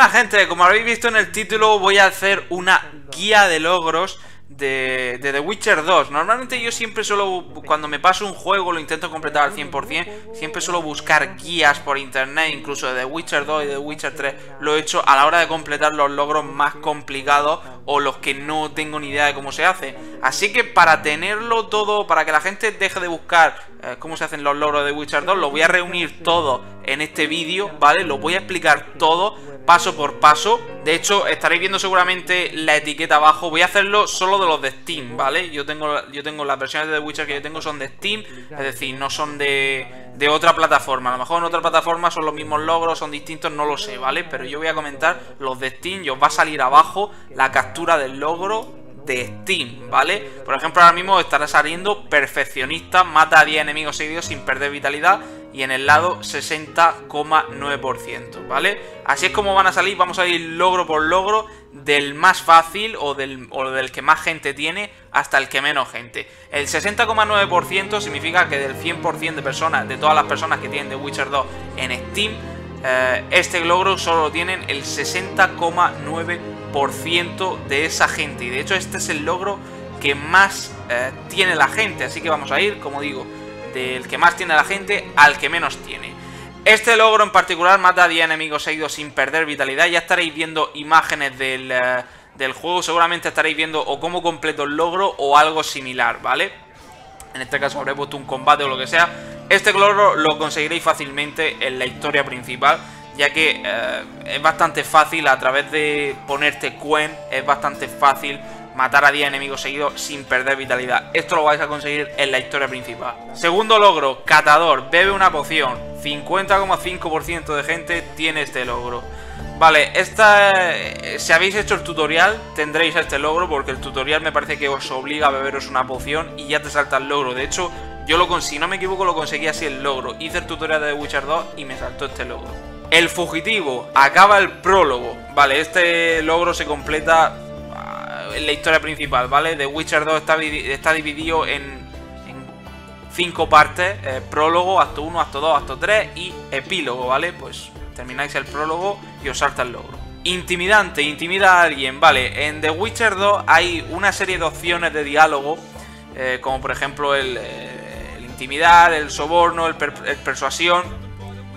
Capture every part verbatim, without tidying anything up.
Buenas gente, como habéis visto en el título voy a hacer una guía de logros de, de The Witcher dos. Normalmente yo siempre suelo, cuando me paso un juego lo intento completar al cien por cien. Siempre suelo buscar guías por internet, incluso de The Witcher dos y de The Witcher tres. Lo he hecho a la hora de completar los logros más complicados o los que no tengo ni idea de cómo se hace. Así que para tenerlo todo, para que la gente deje de buscar eh, cómo se hacen los logros de The Witcher dos, lo voy a reunir todo en este vídeo, ¿vale? Lo voy a explicar todo paso por paso. De hecho, estaréis viendo seguramente la etiqueta abajo. Voy a hacerlo solo de los de Steam, ¿vale? Yo tengo, yo tengo las versiones de The Witcher que yo tengo son de Steam, es decir, no son de, de otra plataforma. A lo mejor en otra plataforma son los mismos logros, son distintos, no lo sé, ¿vale? Pero yo voy a comentar los de Steam y os va a salir abajo la captura del logro de Steam, ¿vale? Por ejemplo, ahora mismo estará saliendo perfeccionista, mata a diez enemigos seguidos sin perder vitalidad, y en el lado sesenta coma nueve por ciento, ¿vale? Así es como van a salir, vamos a ir logro por logro, del más fácil o del, o del que más gente tiene hasta el que menos gente. El sesenta coma nueve por ciento significa que del cien por cien de personas, de todas las personas que tienen The Witcher dos en Steam, eh, este logro solo lo tienen el sesenta coma nueve por ciento de esa gente. Y de hecho este es el logro que más eh, tiene la gente, así que vamos a ir, como digo, del que más tiene la gente al que menos tiene. Este logro en particular mata a diez enemigos seguidos sin perder vitalidad. Ya estaréis viendo imágenes del, uh, del juego. Seguramente estaréis viendo o cómo completo el logro o algo similar, ¿vale? En este caso habré puesto un combate o lo que sea. Este logro lo conseguiréis fácilmente en la historia principal, ya que uh, es bastante fácil a través de ponerte Quen. Es bastante fácil matar a diez enemigos seguidos sin perder vitalidad. Esto lo vais a conseguir en la historia principal. Segundo logro, catador, bebe una poción. cincuenta coma cinco por ciento de gente tiene este logro. Vale, esta, si habéis hecho el tutorial tendréis este logro, porque el tutorial me parece que os obliga a beberos una poción y ya te salta el logro. De hecho, yo lo si no me equivoco lo conseguí así el logro. Hice el tutorial de The Witcher dos y me saltó este logro. El fugitivo, acaba el prólogo. Vale, este logro se completa en la historia principal, ¿vale? The Witcher dos está, está dividido en, en cinco partes, eh, prólogo, acto uno, acto dos, acto tres y epílogo, ¿vale? Pues termináis el prólogo y os salta el logro. Intimidante, intimida a alguien, ¿vale? En The Witcher dos hay una serie de opciones de diálogo, eh, como por ejemplo el, eh, el intimidar, el soborno, el, per, el persuasión.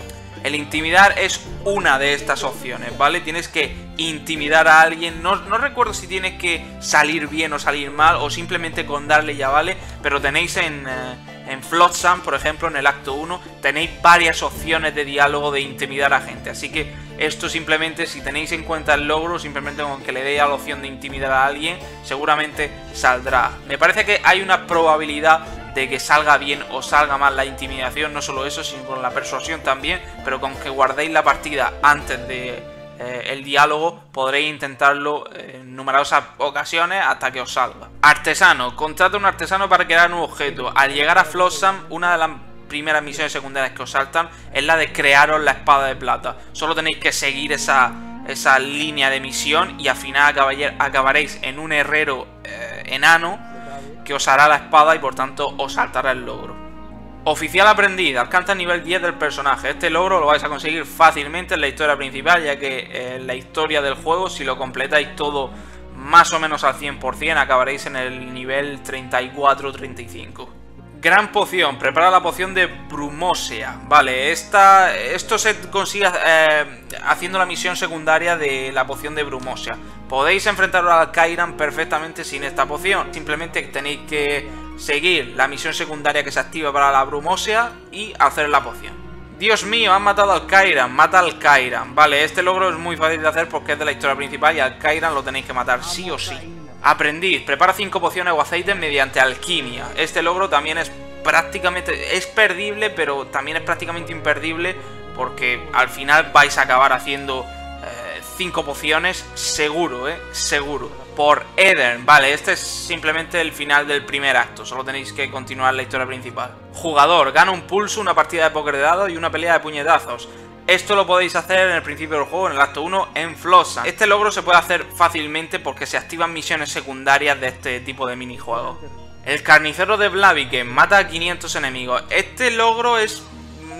El intimidar es una de estas opciones, ¿vale? Tienes que intimidar a alguien. No, no recuerdo si tienes que salir bien o salir mal, o simplemente con darle ya vale. Pero tenéis en, eh, en Flotsam, por ejemplo, en el acto uno, tenéis varias opciones de diálogo de intimidar a gente. Así que esto simplemente, si tenéis en cuenta el logro, simplemente con que le deis a la opción de intimidar a alguien, seguramente saldrá. Me parece que hay una probabilidad de que salga bien o salga mal la intimidación, no solo eso, sino con la persuasión también, pero con que guardéis la partida antes de eh, el diálogo, podréis intentarlo en numerosas ocasiones hasta que os salga. Artesano, contrata a un artesano para crear un objeto. Al llegar a Flotsam, una de las primeras misiones secundarias que os saltan es la de crearos la espada de plata. Solo tenéis que seguir esa, esa línea de misión y al final acabaréis en un herrero eh, enano que os hará la espada y por tanto os saltará el logro. Oficial aprendiz, alcanza el nivel diez del personaje. Este logro lo vais a conseguir fácilmente en la historia principal, ya que en la historia del juego, si lo completáis todo más o menos al cien por cien, acabaréis en el nivel treinta y cuatro treinta y cinco. Gran poción, prepara la poción de Brumosea. Vale, esta, esto se consigue eh, haciendo la misión secundaria de la poción de Brumosea. Podéis enfrentaros al Kairan perfectamente sin esta poción. Simplemente tenéis que seguir la misión secundaria que se activa para la Brumosea y hacer la poción. Dios mío, han matado al Kairan, mata al Kairan. Vale, este logro es muy fácil de hacer porque es de la historia principal y al Kairan lo tenéis que matar sí o sí. Aprendiz, prepara cinco pociones o aceites mediante alquimia. Este logro también es prácticamente, es perdible, pero también es prácticamente imperdible, porque al final vais a acabar haciendo cinco pociones seguro, eh, seguro. Por Eden, vale, este es simplemente el final del primer acto, solo tenéis que continuar la historia principal. Jugador, gana un pulso, una partida de póker de dados y una pelea de puñetazos. Esto lo podéis hacer en el principio del juego, en el acto uno, en Flotsam. Este logro se puede hacer fácilmente porque se activan misiones secundarias de este tipo de minijuegos. El carnicero de Blaviken, mata a quinientos enemigos. Este logro es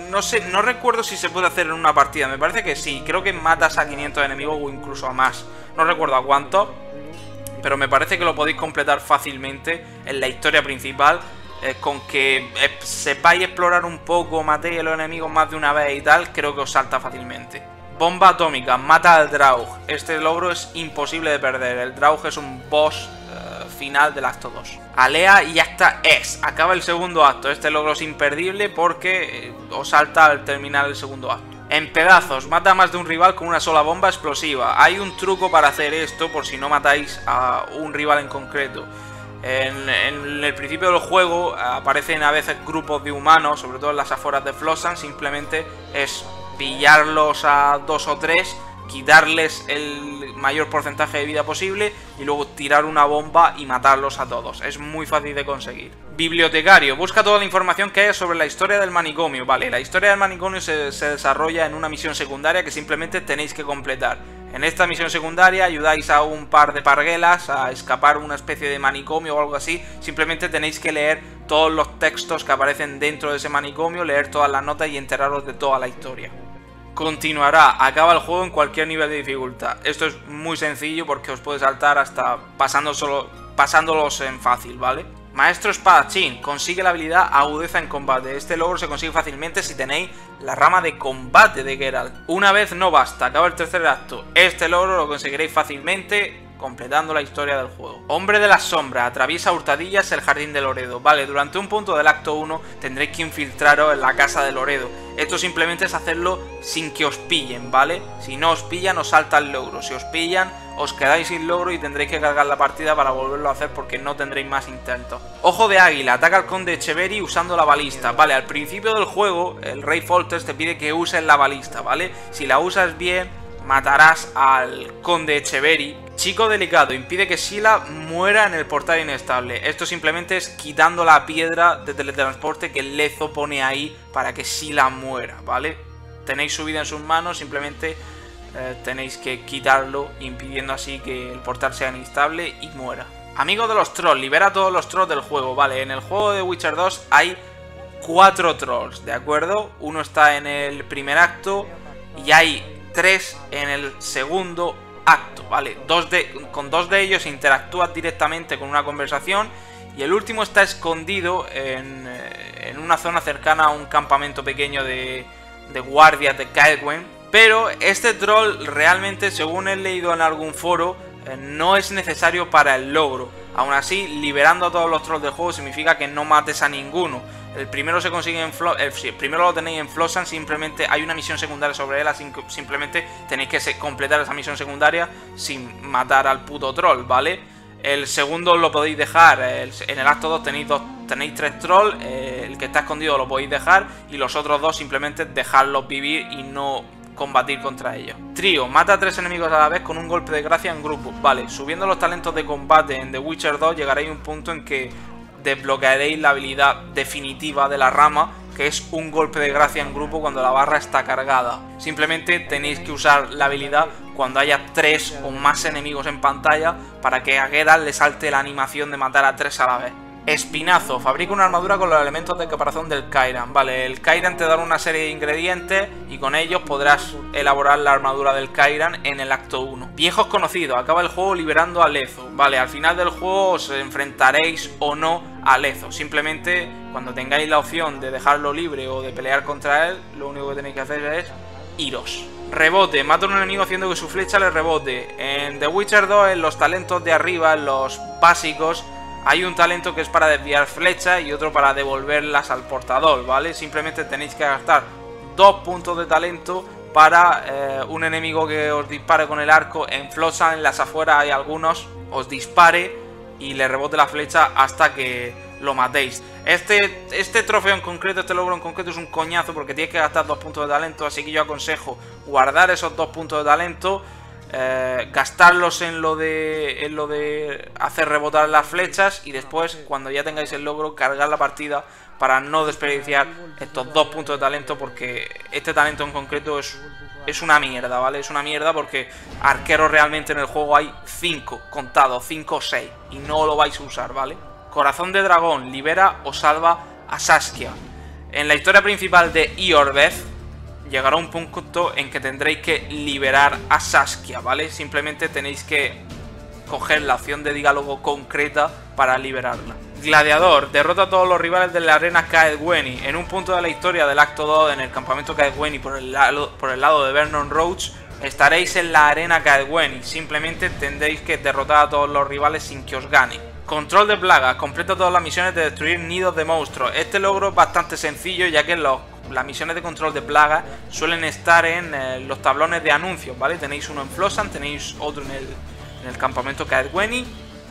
no sé, no recuerdo si se puede hacer en una partida. Me parece que sí, creo que matas a quinientos enemigos o incluso a más. No recuerdo a cuántos, pero me parece que lo podéis completar fácilmente en la historia principal. Eh, con que eh, sepáis explorar un poco, matéis a los enemigos más de una vez y tal, creo que os salta fácilmente. Bomba atómica, mata al Draug. Este logro es imposible de perder. El Draug es un boss eh, final del acto dos. Alea y acta es. Acaba el segundo acto. Este logro es imperdible porque eh, os salta al terminar el segundo acto. En pedazos, mata a más de un rival con una sola bomba explosiva. Hay un truco para hacer esto por si no matáis a un rival en concreto. En, en el principio del juego aparecen a veces grupos de humanos, sobre todo en las afueras de Flotsam. Simplemente es pillarlos a dos o tres, quitarles el mayor porcentaje de vida posible y luego tirar una bomba y matarlos a todos. Es muy fácil de conseguir. Bibliotecario, busca toda la información que haya sobre la historia del manicomio. Vale, la historia del manicomio se, se desarrolla en una misión secundaria que simplemente tenéis que completar. En esta misión secundaria ayudáis a un par de parguelas a escapar una especie de manicomio o algo así. Simplemente tenéis que leer todos los textos que aparecen dentro de ese manicomio, leer todas las notas y enteraros de toda la historia. Continuará, acaba el juego en cualquier nivel de dificultad. Esto es muy sencillo porque os puede saltar hasta pasando solo, pasándolos en fácil, ¿vale? Maestro espadachín, consigue la habilidad agudeza en combate. Este logro se consigue fácilmente si tenéis la rama de combate de Geralt. Una vez no basta, acaba el tercer acto. Este logro lo conseguiréis fácilmente completando la historia del juego. Hombre de las sombras, atraviesa hurtadillas el jardín de Loredo. Vale, durante un punto del acto uno tendréis que infiltraros en la casa de Loredo. Esto simplemente es hacerlo sin que os pillen, ¿vale? Si no os pillan, os salta el logro. Si os pillan, os quedáis sin logro y tendréis que cargar la partida para volverlo a hacer porque no tendréis más intentos. Ojo de águila, ataca al conde Echeverry usando la balista. Vale, al principio del juego, el rey Foltest te pide que uses la balista, ¿vale? Si la usas bien, matarás al conde Echeverry. Chico delicado, impide que Sila muera en el portal inestable. Esto simplemente es quitando la piedra de teletransporte que Lezo pone ahí para que Sila muera, ¿vale? Tenéis su vida en sus manos, simplemente eh, tenéis que quitarlo, impidiendo así que el portal sea inestable y muera. Amigo de los trolls, libera a todos los trolls del juego, ¿vale? En el juego de Witcher dos hay cuatro trolls, ¿de acuerdo? Uno está en el primer acto y hay tres en el segundo acto, ¿vale? Dos de, con dos de ellos interactúas directamente con una conversación y el último está escondido en, en una zona cercana a un campamento pequeño de, de guardias de Caedwen. Pero este troll realmente, según he leído en algún foro, eh, no es necesario para el logro. Aún así, liberando a todos los trolls del juego significa que no mates a ninguno. El primero se consigue en Flo el, el primero lo tenéis en Flotsam, simplemente hay una misión secundaria sobre él, así que simplemente tenéis que se completar esa misión secundaria sin matar al puto troll, ¿vale? El segundo lo podéis dejar, el, en el acto dos tenéis, dos, tenéis tres trolls, eh, el que está escondido lo podéis dejar y los otros dos simplemente dejarlos vivir y no combatir contra ellos. Trío, mata a tres enemigos a la vez con un golpe de gracia en grupo. Vale, subiendo los talentos de combate en The Witcher dos llegaréis a un punto en que desbloquearéis la habilidad definitiva de la rama, que es un golpe de gracia en grupo cuando la barra está cargada. Simplemente tenéis que usar la habilidad cuando haya tres o más enemigos en pantalla para que a Geralt le salte la animación de matar a tres a la vez. Espinazo, fabrica una armadura con los elementos de caparazón del Kairan. Vale, el Kairan te da una serie de ingredientes y con ellos podrás elaborar la armadura del Kairan en el acto uno. Viejos conocidos, acaba el juego liberando a Lezo. Vale, al final del juego os enfrentaréis o no a Lezo. Simplemente cuando tengáis la opción de dejarlo libre o de pelear contra él, lo único que tenéis que hacer es iros. Rebote, mata a un enemigo haciendo que su flecha le rebote. En The Witcher dos, en los talentos de arriba, en los básicos, hay un talento que es para desviar flechas y otro para devolverlas al portador, ¿vale? Simplemente tenéis que gastar dos puntos de talento para eh, un enemigo que os dispare con el arco. En Flotsam, en las afueras hay algunos, os dispare y le rebote la flecha hasta que lo matéis. Este, este trofeo en concreto, este logro en concreto es un coñazo porque tienes que gastar dos puntos de talento, así que yo aconsejo guardar esos dos puntos de talento, Eh, gastarlos en lo de en lo de hacer rebotar las flechas y después, cuando ya tengáis el logro, cargar la partida para no desperdiciar estos dos puntos de talento, porque este talento en concreto es, es una mierda, ¿vale? Es una mierda porque arqueros realmente en el juego hay cinco contados, cinco o seis, y no lo vais a usar, ¿vale? Corazón de dragón, libera o salva a Saskia. En la historia principal de Iorbeth llegará un punto en que tendréis que liberar a Saskia, ¿vale? Simplemente tenéis que coger la opción de diálogo concreta para liberarla. Gladiador, derrota a todos los rivales de la arena Kaedweni. En un punto de la historia del acto dos, en el campamento Kaedweni por el lado, por el lado de Vernon Roach, estaréis en la arena Kaedweni. Simplemente tendréis que derrotar a todos los rivales sin que os gane. Control de plagas, completa todas las misiones de destruir nidos de monstruos. Este logro es bastante sencillo, ya que los, las misiones de control de plagas suelen estar en eh, los tablones de anuncios, ¿vale? Tenéis uno en Flossan, tenéis otro en el, en el campamento Kaedweni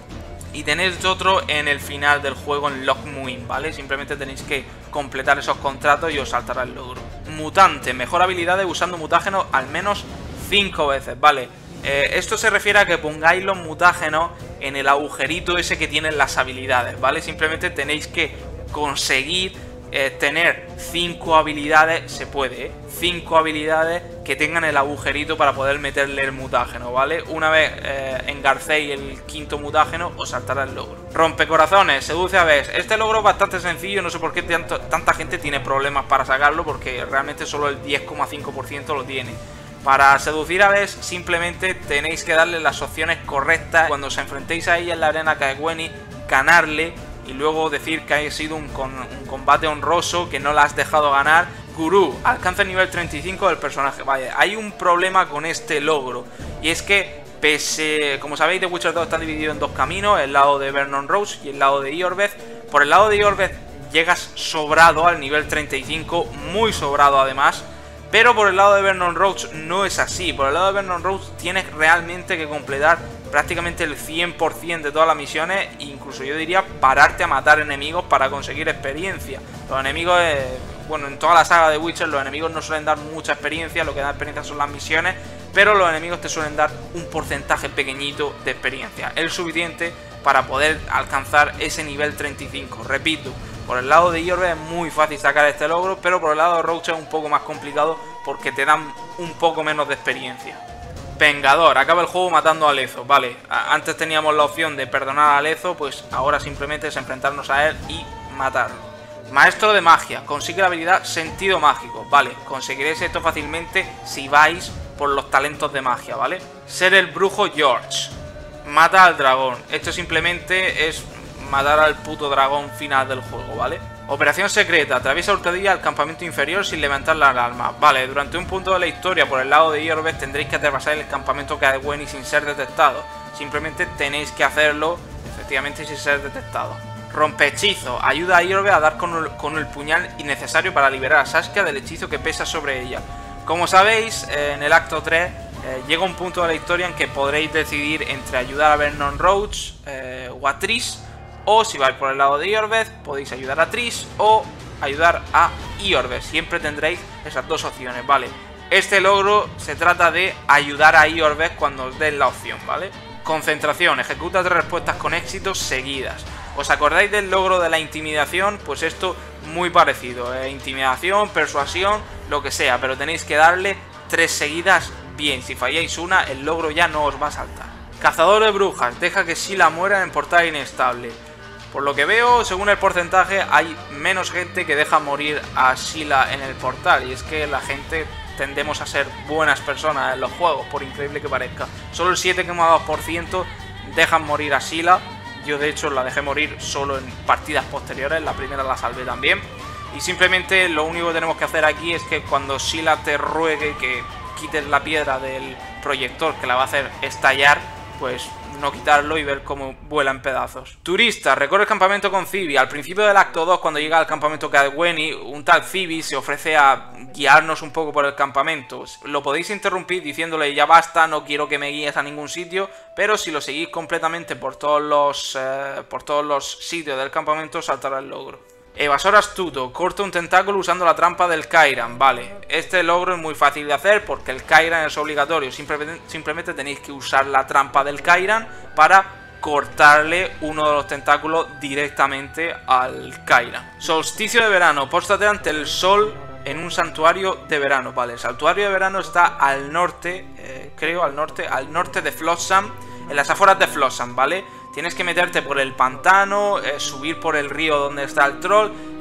y tenéis otro en el final del juego en Loch Muin, ¿vale? Simplemente tenéis que completar esos contratos y os saltará el logro. Mutante, mejor habilidades usando mutágenos al menos cinco veces, ¿vale? Eh, esto se refiere a que pongáis los mutágenos en el agujerito ese que tienen las habilidades, ¿vale? Simplemente tenéis que conseguir eh, tener cinco habilidades, se puede, ¿eh? cinco habilidades que tengan el agujerito para poder meterle el mutágeno, ¿vale? Una vez eh, engarcéis el quinto mutágeno, os saltará el logro. Rompecorazones, seduce a Bess. Este logro es bastante sencillo, no sé por qué tanto, tanta gente tiene problemas para sacarlo, porque realmente solo el diez coma cinco por ciento lo tiene. Para seducir a Bess simplemente tenéis que darle las opciones correctas. Cuando os enfrentéis a ella en la arena Kaedweni, ganarle y luego decir que ha sido un, con, un combate honroso, que no la has dejado ganar. Gurú, alcanza el nivel treinta y cinco del personaje. Vaya, hay un problema con este logro, y es que pese, como sabéis, The Witcher dos está dividido en dos caminos, el lado de Vernon Roach y el lado de Iorbeth. Por el lado de Iorbeth llegas sobrado al nivel treinta y cinco, muy sobrado además. Pero por el lado de Vernon Roach no es así. Por el lado de Vernon Roach tienes realmente que completar prácticamente el cien por ciento de todas las misiones. Incluso yo diría pararte a matar enemigos para conseguir experiencia. Los enemigos, eh, bueno, en toda la saga de Witcher los enemigos no suelen dar mucha experiencia. Lo que da experiencia son las misiones, pero los enemigos te suelen dar un porcentaje pequeñito de experiencia. El suficiente para poder alcanzar ese nivel treinta y cinco. Repito, por el lado de Iorbeth es muy fácil sacar este logro, pero por el lado de Roach es un poco más complicado porque te dan un poco menos de experiencia. Vengador, acaba el juego matando a Lezo, vale. Antes teníamos la opción de perdonar a Lezo, pues ahora simplemente es enfrentarnos a él y matarlo. Maestro de magia, consigue la habilidad sentido mágico, vale. Conseguiréis esto fácilmente si vais por los talentos de magia, vale. Ser el brujo George, mata al dragón. Esto simplemente es matar al puto dragón final del juego, ¿vale? Operación secreta, atraviesa hurtadilla al campamento inferior sin levantar la alarma. Vale, durante un punto de la historia por el lado de Iorbeth tendréis que atravesar el campamento Kaedweni sin ser detectado. Simplemente tenéis que hacerlo, efectivamente, sin ser detectado. Rompehechizo, ayuda a Iorbeth a dar con el, con el puñal innecesario para liberar a Saskia del hechizo que pesa sobre ella. Como sabéis, eh, en el acto tres eh, llega un punto de la historia en que podréis decidir entre ayudar a Vernon Roach eh, o a Triss. O si vais por el lado de Iorbeth, podéis ayudar a Triss o ayudar a Iorbeth. Siempre tendréis esas dos opciones, ¿vale? Este logro se trata de ayudar a Iorbeth cuando os den la opción, ¿vale? Concentración, ejecuta tres respuestas con éxito seguidas. ¿Os acordáis del logro de la intimidación? Pues esto muy parecido, ¿eh? Intimidación, persuasión, lo que sea, pero tenéis que darle tres seguidas bien. Si falláis una, el logro ya no os va a saltar. Cazador de brujas, deja que Sheila muera en portal inestable. Por lo que veo, según el porcentaje, hay menos gente que deja morir a Sheila en el portal. Y es que la gente tendemos a ser buenas personas en los juegos, por increíble que parezca. Solo el siete coma dos por ciento dejan morir a Sheila. Yo de hecho la dejé morir solo en partidas posteriores, la primera la salvé también. Y simplemente lo único que tenemos que hacer aquí es que cuando Sheila te ruegue que quites la piedra del proyector que la va a hacer estallar, pues no quitarlo y ver cómo vuela en pedazos. Turista, recorre el campamento con Phoebe. Al principio del acto dos, cuando llega al campamento Kaedweni, un tal Phoebe se ofrece a guiarnos un poco por el campamento. Lo podéis interrumpir diciéndole ya basta, no quiero que me guíes a ningún sitio, pero si lo seguís completamente por todos los, eh, por todos los sitios del campamento, saltará el logro. Evasor astuto, corta un tentáculo usando la trampa del Kairan. Vale, este logro es muy fácil de hacer porque el Kairan es obligatorio. Simplemente, simplemente tenéis que usar la trampa del Kairan para cortarle uno de los tentáculos directamente al Kairan. Solsticio de verano, póstate ante el sol en un santuario de verano. Vale, el santuario de verano está al norte, eh, creo al norte, al norte de Flotsam, en las afueras de Flotsam, ¿vale? Tienes que meterte por el pantano, eh, subir por el río donde está el troll,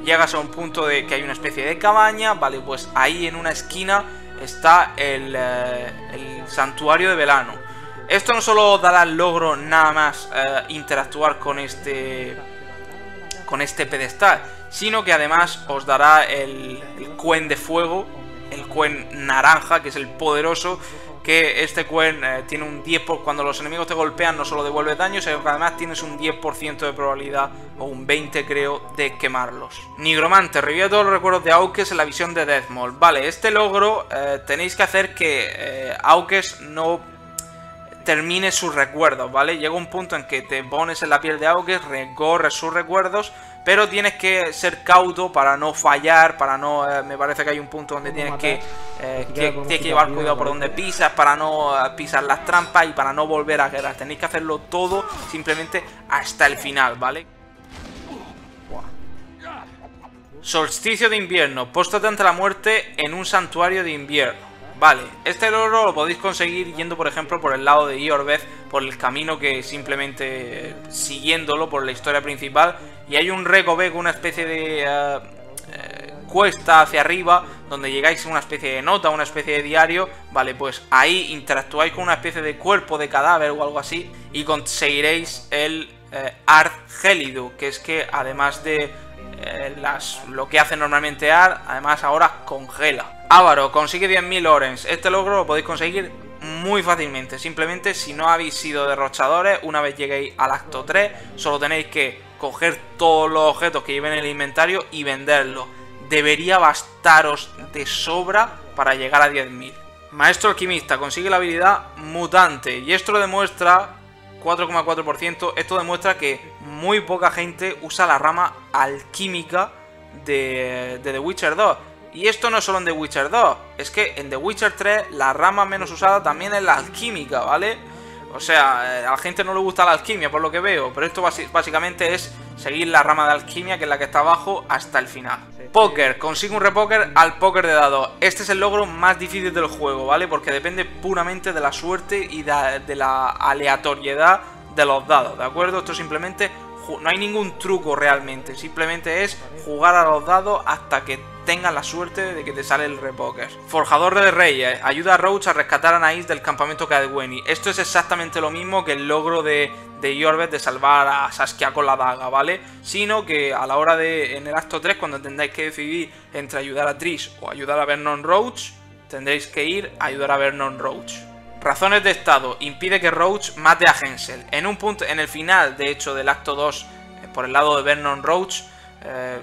llegas a un punto de que hay una especie de cabaña, vale, pues ahí en una esquina está el, eh, el santuario de Velano. Esto no solo os dará el logro nada más eh, interactuar con este con este pedestal, sino que además os dará el, el cuen de fuego, el cuen naranja, que es el poderoso, que este cuen eh, tiene un diez por ciento, cuando los enemigos te golpean no solo devuelves daño, sino que además tienes un diez por ciento de probabilidad, o un veinte por ciento creo, de quemarlos. Nigromante, revive todos los recuerdos de Aukes en la visión de Deathmold. Vale, este logro eh, tenéis que hacer que eh, Aukes no termine sus recuerdos, ¿vale? Llega un punto en que te pones en la piel de Aukes, recorres sus recuerdos, pero tienes que ser cauto para no fallar, para no... Eh, me parece que hay un punto donde tienes que, eh, que, tienes que llevar cuidado por donde pisas, para no eh, pisar las trampas y para no volver a guerra. Tenéis que hacerlo todo simplemente hasta el final, ¿vale? Solsticio de invierno. Póstate ante la muerte en un santuario de invierno. Vale, este logro lo podéis conseguir yendo, por ejemplo, por el lado de Iorveth, por el camino que simplemente eh, siguiéndolo por la historia principal. Y hay un recoveco, una especie de uh, eh, cuesta hacia arriba, donde llegáis a una especie de nota, una especie de diario. Vale, pues ahí interactuáis con una especie de cuerpo de cadáver o algo así, y conseguiréis el eh, Art Gélido, que es que además de eh, las, lo que hace normalmente Art, además ahora congela. Ávaro, consigue diez mil Orens. Este logro lo podéis conseguir muy fácilmente. Simplemente, si no habéis sido derrochadores, una vez lleguéis al acto tres, solo tenéis que coger todos los objetos que lleven en el inventario y venderlos. Debería bastaros de sobra para llegar a diez mil. Maestro alquimista, consigue la habilidad mutante. Y esto lo demuestra, cuatro coma cuatro por ciento, esto demuestra que muy poca gente usa la rama alquímica de, de The Witcher dos. Y esto no solo en The Witcher dos, es que en The Witcher tres la rama menos usada también es la alquímica, ¿vale? O sea, a la gente no le gusta la alquimia por lo que veo, pero esto básicamente es seguir la rama de alquimia, que es la que está abajo, hasta el final. Póker, consigue un repóker al póker de dados. Este es el logro más difícil del juego, ¿vale? Porque depende puramente de la suerte y de, de la aleatoriedad de los dados, ¿de acuerdo? Esto simplemente, no hay ningún truco realmente, simplemente es jugar a los dados hasta que tengas la suerte de que te sale el repóker. Forjador de Reyes, ayuda a Roach a rescatar a Naís del campamento Cadweni. Esto es exactamente lo mismo que el logro de, de Iorveth de salvar a Saskia con la daga, ¿vale? Sino que a la hora de, en el acto tres, cuando tendáis que decidir entre ayudar a Trish o ayudar a Vernon Roach, tendréis que ir a ayudar a Vernon Roach. Razones de estado, impide que Roach mate a Hensel. En un punto, en el final, de hecho, del acto dos, eh, por el lado de Vernon Roach, eh,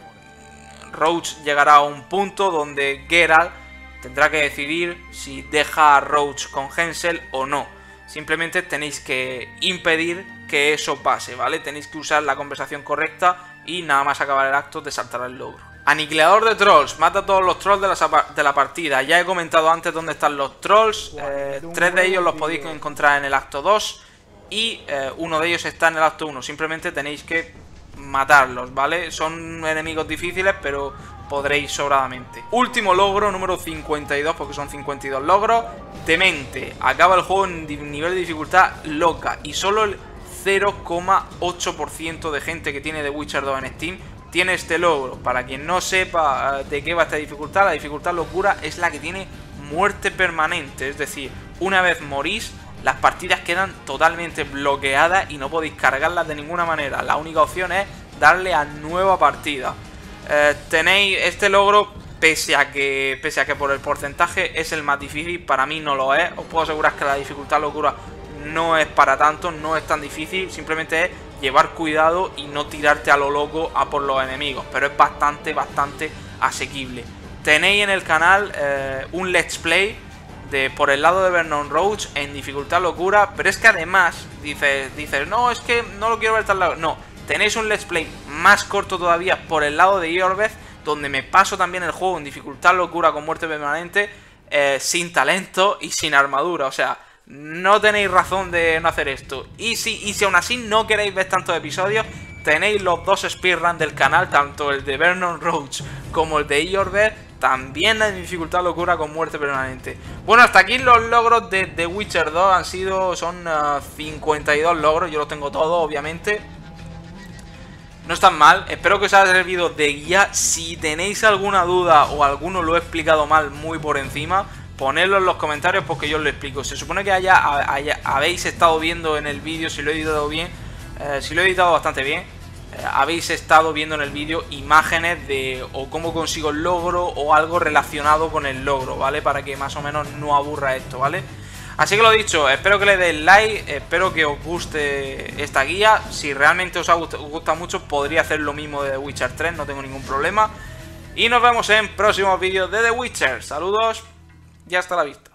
Roach llegará a un punto donde Geralt tendrá que decidir si deja a Roach con Hensel o no. Simplemente tenéis que impedir que eso pase, ¿vale? Tenéis que usar la conversación correcta y nada más acabar el acto te saltará el logro. Aniquilador de trolls, mata a todos los trolls de la, de la partida. Ya he comentado antes dónde están los trolls, eh, tres de ellos los podéis encontrar en el acto dos y eh, uno de ellos está en el acto uno. Simplemente tenéis que matarlos, ¿vale? Son enemigos difíciles, pero podréis sobradamente. Último logro, número cincuenta y dos, porque son cincuenta y dos logros. Demente, acaba el juego en nivel de dificultad loca y solo el cero coma ocho por ciento de gente que tiene The Witcher dos en Steam tiene este logro. Para quien no sepa de qué va esta dificultad, la dificultad locura es la que tiene muerte permanente, es decir, una vez morís, las partidas quedan totalmente bloqueadas y no podéis cargarlas de ninguna manera. La única opción es darle a nueva partida. Eh, tenéis este logro, pese a que pese a que por el porcentaje es el más difícil, para mí no lo es. Os puedo asegurar que la dificultad locura no es para tanto, no es tan difícil. Simplemente es llevar cuidado y no tirarte a lo loco a por los enemigos. Pero es bastante, bastante asequible. Tenéis en el canal eh, un let's play de por el lado de Vernon Roach en dificultad locura, pero es que además dices, dices no, es que no lo quiero ver tan largo. No, tenéis un let's play más corto todavía por el lado de Iorveth, donde me paso también el juego en dificultad locura con muerte permanente, eh, sin talento y sin armadura. O sea, no tenéis razón de no hacer esto. Y si, y si aún así no queréis ver tantos episodios, tenéis los dos speedruns del canal, tanto el de Vernon Roach como el de Iorveth, también en dificultad locura con muerte permanente. Bueno, hasta aquí los logros de The Witcher dos han sido, son uh, cincuenta y dos logros, yo los tengo todos obviamente. no están mal, espero que os haya servido de guía. Si tenéis alguna duda o alguno lo he explicado mal muy por encima, ponedlo en los comentarios porque yo os lo explico. Se supone que haya, haya habéis estado viendo en el vídeo, si lo he editado bien, eh, si lo he editado bastante bien, eh, habéis estado viendo en el vídeo imágenes de o cómo consigo el logro o algo relacionado con el logro, ¿vale? Para que más o menos no aburra esto, ¿vale? Así que lo dicho, espero que le deis like, espero que os guste esta guía. Si realmente os, ha gust os gusta mucho, podría hacer lo mismo de The Witcher tres, no tengo ningún problema. Y nos vemos en próximos vídeos de The Witcher. Saludos y hasta la vista.